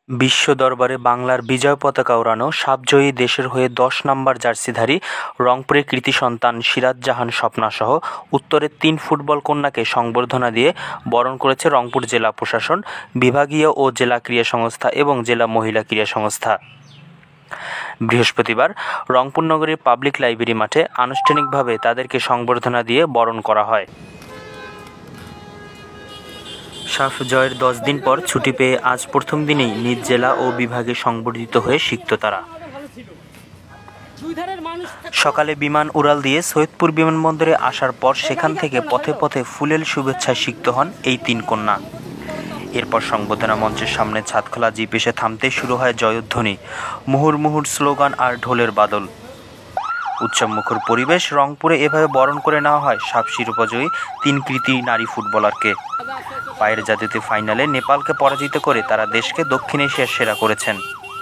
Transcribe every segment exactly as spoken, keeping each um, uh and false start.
বিশ্ব দরবারে বাংলার বিজয় পতাকা ওড়ানো সাপজয়ী দেশের হয়ে দশ নম্বর জার্সিধারী রংপুরের কৃতি সন্তান সিরাজ জাহান স্বপ্নাসহ উত্তরের তিন ফুটবল কন্যাকে সংবর্ধনা দিয়ে বরণ করেছে রংপুর জেলা প্রশাসন, বিভাগীয় ও জেলা ক্রীড়া সংস্থা এবং জেলা মহিলা ক্রীড়া সংস্থা। বৃহস্পতিবার রংপুর নগরীর পাবলিক লাইব্রেরি মাঠে আনুষ্ঠানিকভাবে তাদেরকে সংবর্ধনা দিয়ে বরণ করা হয়। সাফ জয়ের দশ দিন পর ছুটি পেয়ে আজ প্রথম দিনেই নিজ জেলা ও বিভাগে সংবর্ধিত হয়ে সিক্ত তারা। সকালে বিমান উড়াল দিয়ে সৈয়দপুর বিমানবন্দরে আসার পর সেখান থেকে পথে পথে ফুলেল শুভেচ্ছায় সিক্ত হন এই তিন কন্যা। এরপর সংবর্ধনা মঞ্চের সামনে ছাদখোলা জিপ এসে থামতে শুরু হয় জয়ধ্বনি, মুহুর মুহুর স্লোগান আর ঢোলের বাদল। উৎসবমুখর পরিবেশ। রংপুরে এভাবে বরণ করে নেওয়া হয় সাফ শিরোপাজয়ী তিন কৃতি নারী ফুটবলারকে। পায়ের জাদুতে ফাইনালে নেপালকে পরাজিত করে তারা দেশকে দক্ষিণ এশিয়ার সেরা করেছেন।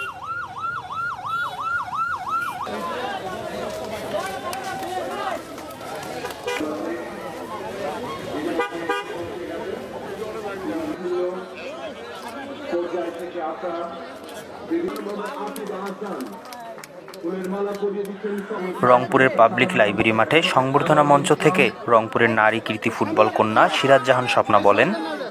রংপুরের পাবলিক লাইব্রেরি মাঠে সংবর্ধনা মঞ্চ থেকে রংপুরের নারী কৃতি ফুটবল কন্যা সিরাজ জাহান স্বপ্না বলেন,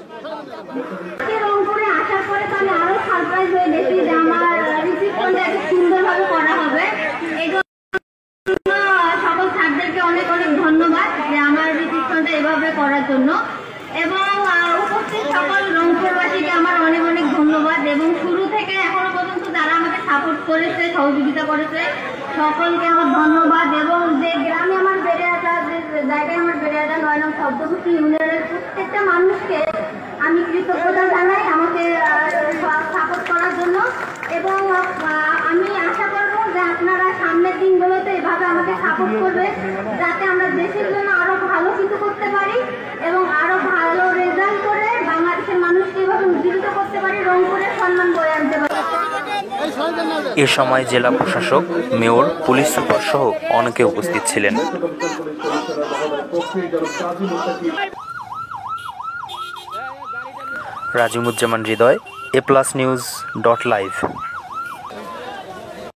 অনেক অনেক ধন্যবাদ যে আমার রিসিপশনটা এভাবে করার জন্য, এবং উপস্থিত সকল রংপুরবাসীকে আমার অনেক অনেক ধন্যবাদ। এবং শুরু থেকে এখনো পর্যন্ত যারা আমাকে সাপোর্ট করেছে, সহযোগিতা করেছে, সকলকে আমার ধন্যবাদ। এবং যে গ্রামে আমার বেড়ে আসা, যে জায়গায় আমার বেড়ে আসা নয় নং শব্দকুশি ইউনিয়নের প্রত্যেকটা মানুষকে আমি কৃতজ্ঞতা জানাই আমাকে সাপোর্ট করার জন্য। এবং আমি আশা করবো যে আপনারা সামনের দিনগুলোতে এভাবে আমাকে সাপোর্ট করবে, যাতে আমরা দেশের জন্য আরো ভালো কিছু করতে পারি এবং আরো ভালো রেজাল্ট করে বাংলাদেশের মানুষকে এভাবে উজ্জীবিত করতে পারি, রংপুরের সম্মান বয়ে আনতে পারি। এ সময় জেলা প্রশাসক, মেয়র, পুলিশ সুপার সহ অনেকে উপস্থিত ছিলেন। Razimuzzaman Hridoy, A plus news dot live.